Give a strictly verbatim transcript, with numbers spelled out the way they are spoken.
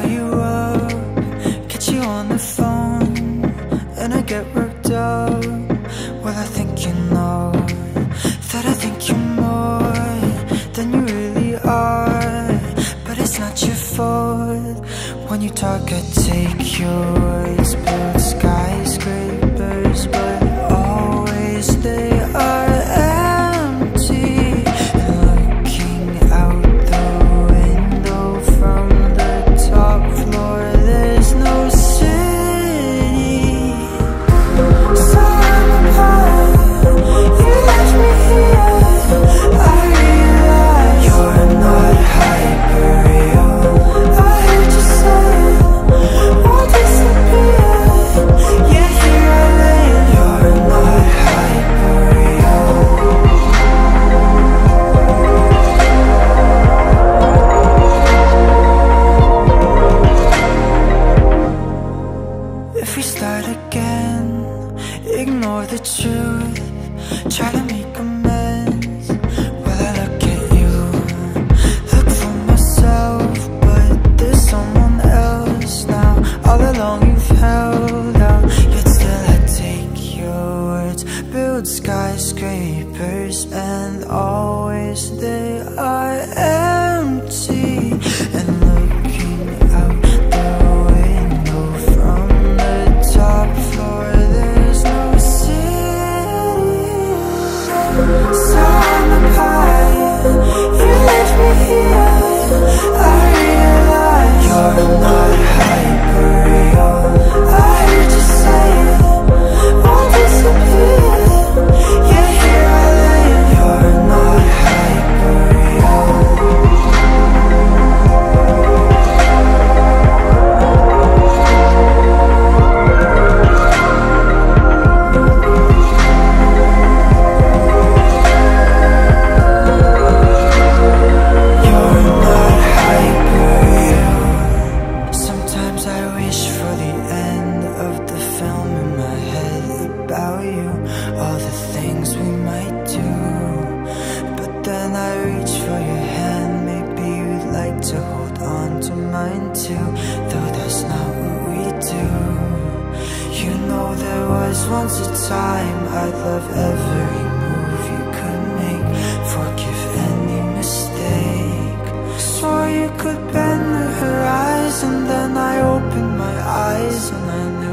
call you up, get you on the phone, and I get worked up. Well, I think you know that I think you're more than you really are. But it's not your fault. When you talk, I take your words, build skyscrapers, but always they are empty. And looking out the window from the top floor, there's no city. So I'm high, you left me here. I realize you're not hyperreal. I heard you say won't disappear. Yeah, here I lay. You're not hyperreal. If we start again, ignore the truth, try to make amends. Well, I look at you, look for myself, but there's someone else now. All along you've held out, yet still I take your words, build skyscrapers, and always they are empty. And looking out the window from the top floor, there's no city. So I'm up high, you left me here. I realize you're not hyperreal. I heard you say won't disappear. Yeah, here I lay. You're not hyperreal. You're not hyperreal. Sometimes I wish for the end of the film in my head about you, all the things we might do. But then I reach for your hand, maybe you'd like to hold on to mine too, though that's not what we do. You know there was once a time I'd love every move you could make, forgive any mistake. Swore you could bend the horizon, then I opened my eyes and I knew